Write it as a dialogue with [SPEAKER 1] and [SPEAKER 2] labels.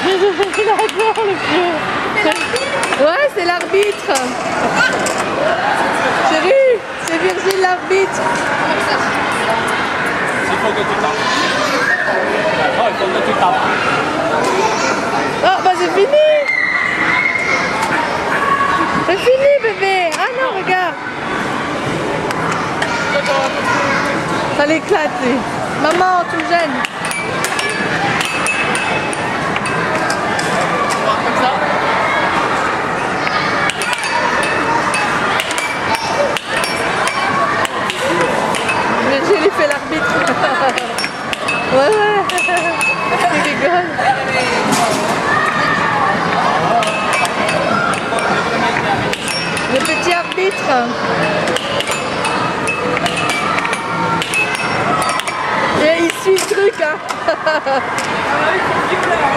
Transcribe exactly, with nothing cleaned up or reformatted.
[SPEAKER 1] Il adore le vieux. Ouais, c'est l'arbitre. Chérie, c'est Virgile l'arbitre.
[SPEAKER 2] Il faut que tu tapes. Non, il faut que tu tapes.
[SPEAKER 1] Oh, bah c'est fini. C'est fini, bébé. Ah non, regarde. Ça l'éclate, lui. Maman, tu me gênes.
[SPEAKER 2] Comme ça.
[SPEAKER 1] Virgile, il fait l'arbitre. Ouais, ouais. Il rigole. Le petit arbitre. Et il suit le truc, hein.